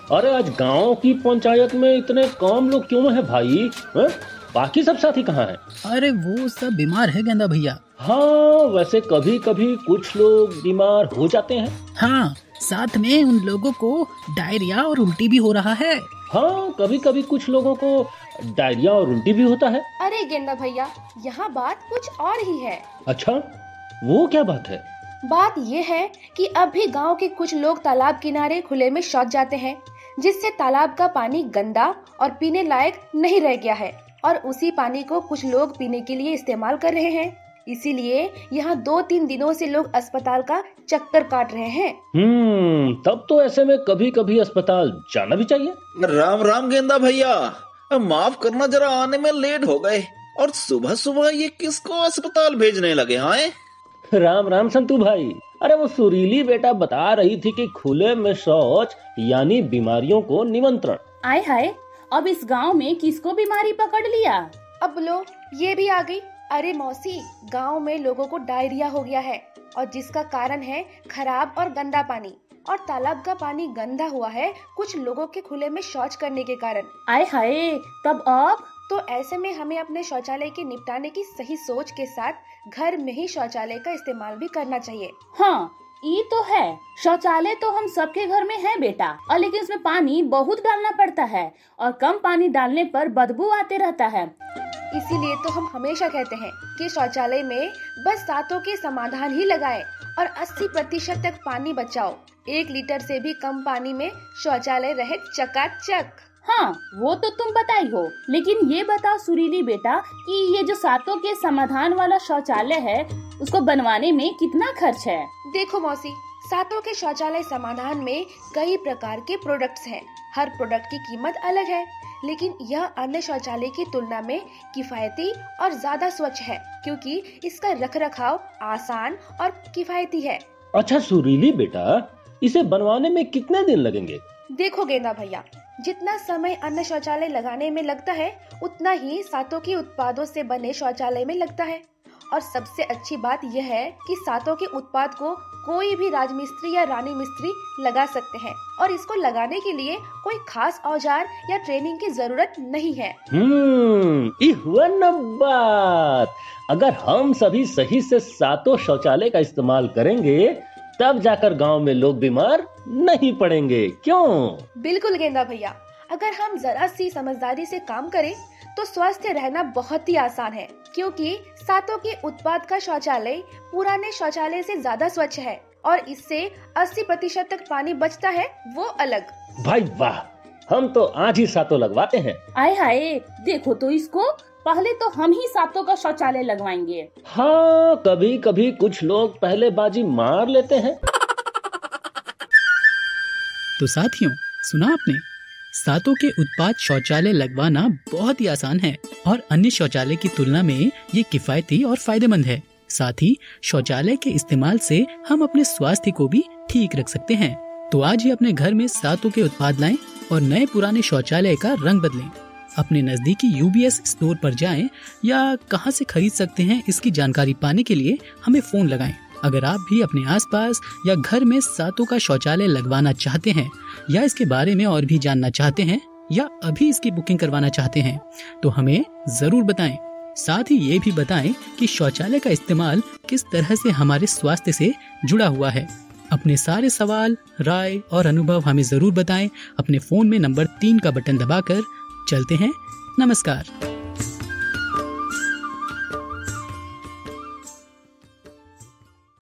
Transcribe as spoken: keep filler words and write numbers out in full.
अरे आज गांव की पंचायत में इतने कम लोग क्यों हैं भाई? है? बाकी सब साथी कहाँ हैं? अरे वो सब बीमार है गेंदा भैया। हाँ वैसे कभी कभी कुछ लोग बीमार हो जाते हैं। हाँ साथ में उन लोगों को डायरिया और उल्टी भी हो रहा है। हाँ कभी कभी कुछ लोगों को डायरिया और उल्टी भी होता है। अरे गेंदा भैया यहाँ बात कुछ और ही है। अच्छा वो क्या बात है? बात ये है कि अब भी गांव के कुछ लोग तालाब किनारे खुले में शौच जाते हैं, जिससे तालाब का पानी गंदा और पीने लायक नहीं रह गया है और उसी पानी को कुछ लोग पीने के लिए इस्तेमाल कर रहे हैं। इसीलिए यहाँ दो तीन दिनों से लोग अस्पताल का चक्कर काट रहे हैं। हम्म तब तो ऐसे में कभी कभी अस्पताल जाना भी चाहिए। राम राम गेंदा भैया, माफ करना जरा आने में लेट हो गए। और सुबह सुबह ये किसको अस्पताल भेजने लगे? हाँ राम राम संतू भाई। अरे वो सुरीली बेटा बता रही थी कि खुले में शौच यानी बीमारियों को निमंत्रण। आय हाय, अब इस गांव में किसको बीमारी पकड़ लिया? अब लो ये भी आ गई। अरे मौसी, गांव में लोगों को डायरिया हो गया है और जिसका कारण है खराब और गंदा पानी, और तालाब का पानी गंदा हुआ है कुछ लोगों के खुले में शौच करने के कारण। आय हाय, तब अब तो ऐसे में हमें अपने शौचालय के निपटाने की सही सोच के साथ घर में ही शौचालय का इस्तेमाल भी करना चाहिए। हाँ ये तो है, शौचालय तो हम सबके घर में है बेटा, और लेकिन उसमें पानी बहुत डालना पड़ता है और कम पानी डालने पर बदबू आते रहता है। इसीलिए तो हम हमेशा कहते हैं कि शौचालय में बस सातों के समाधान ही लगाएं और अस्सी प्रतिशत तक पानी बचाओ। एक लीटर से भी कम पानी में शौचालय रहे चकाचक। हाँ वो तो तुम बताई हो, लेकिन ये बताओ सुरीली बेटा कि ये जो सातों के समाधान वाला शौचालय है उसको बनवाने में कितना खर्च है? देखो मौसी, सातों के शौचालय समाधान में कई प्रकार के प्रोडक्ट्स हैं। हर प्रोडक्ट की कीमत अलग है, लेकिन यह अन्य शौचालय की तुलना में किफायती और ज्यादा स्वच्छ है क्योंकि इसका रखरखाव आसान और किफायती है। अच्छा सुरीली बेटा, इसे बनवाने में कितने दिन लगेंगे? देखो गेंदा भैया, जितना समय अन्य शौचालय लगाने में लगता है उतना ही सातों के उत्पादों से बने शौचालय में लगता है। और सबसे अच्छी बात यह है कि सातों के उत्पाद को कोई भी राजमिस्त्री या रानी मिस्त्री लगा सकते हैं और इसको लगाने के लिए कोई खास औजार या ट्रेनिंग की जरूरत नहीं है। हम्म ये हुआ न बात। अगर हम सभी सही से सातों शौचालय का इस्तेमाल करेंगे तब जाकर गांव में लोग बीमार नहीं पड़ेंगे। क्यों? बिल्कुल गेंदा भैया, अगर हम जरा सी समझदारी से काम करें तो स्वस्थ रहना बहुत ही आसान है क्योंकि सातों के उत्पाद का शौचालय पुराने शौचालय से ज्यादा स्वच्छ है और इससे अस्सी प्रतिशत तक पानी बचता है, वो अलग। भाई वाह, हम तो आज ही सातों लगवाते हैं। आय हाय, देखो तो इसको, पहले तो हम ही सातों का शौचालय लगवाएंगे। हाँ कभी कभी कुछ लोग पहले बाजी मार लेते हैं। तो साथियों, सुना आपने, सातों के उत्पाद शौचालय लगवाना बहुत ही आसान है और अन्य शौचालय की तुलना में ये किफायती और फायदेमंद है। साथ ही शौचालय के इस्तेमाल से हम अपने स्वास्थ्य को भी ठीक रख सकते हैं। तो आज ही अपने घर में सातों के उत्पाद लाएं और नए पुराने शौचालय का रंग बदलें। अपने नजदीकी यू बी एस स्टोर पर जाएं या कहां से खरीद सकते हैं इसकी जानकारी पाने के लिए हमें फोन लगाएं। अगर आप भी अपने आसपास या घर में सातों का शौचालय लगवाना चाहते हैं या इसके बारे में और भी जानना चाहते हैं या अभी इसकी बुकिंग करवाना चाहते हैं तो हमें जरूर बताएं। साथ ही ये भी बताएं कि शौचालय का इस्तेमाल किस तरह से हमारे स्वास्थ्य से जुड़ा हुआ है। अपने सारे सवाल, राय और अनुभव हमें जरूर बताएं अपने फोन में नंबर तीन का बटन दबाकर। चलते हैं, नमस्कार।